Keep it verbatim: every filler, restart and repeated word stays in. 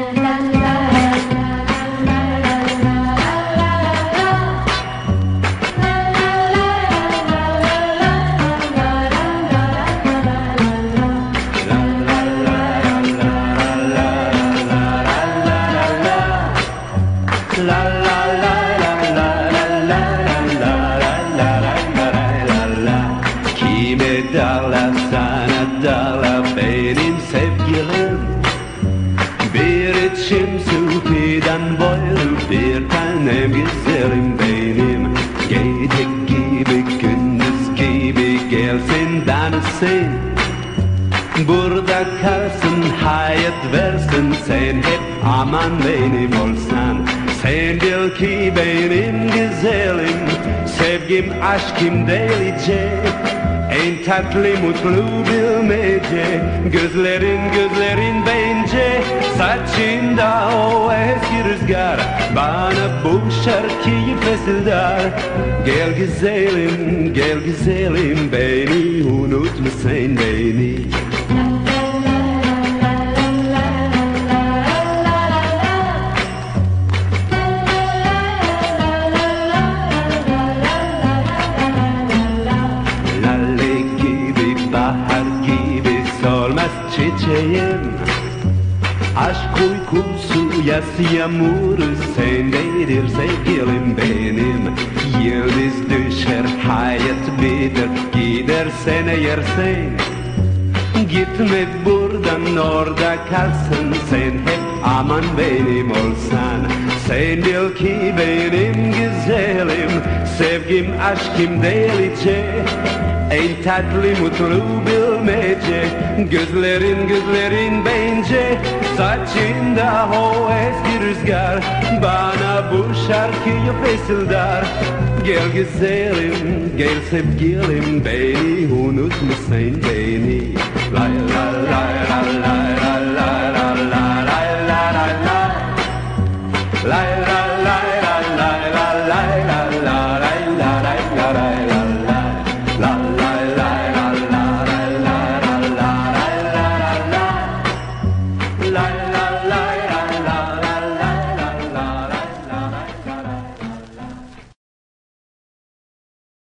Darla benim sevgilim, bir içim sufiden boylu, bir tanem güzelim benim. Gece gibi gündüz gibi gelsin danışsın, burada kalsın hayat versin, sen hep aman benim olsan. Sen bil ki benim güzelim, sevgim aşkım delice, en tatlı mutlu bilmece. Gözlerin gözlerin bence, saçında o eski rüzgar bana bu şarkıyı fısıldar. Gel güzelim, gel güzelim beni, unutma sen beni. Çiçeğim, aşk uykusu, yas yağmuru sendedir sevgilim benim. Yıldız düşer, hayat biter, gidersen eğer sen. Gitme buradan, orada kalsın, sen hep aman benim olsan. Sen bil ki benim güzelim, sevgim aşkım delice, en tatlı mutlu bilmece. Gözlerin gözlerin bence, saçında o eski rüzgar bana bu şarkıyı fısıldar. Gel güzelim, gel sevgilim beni, unutma sen beni. La la la la la.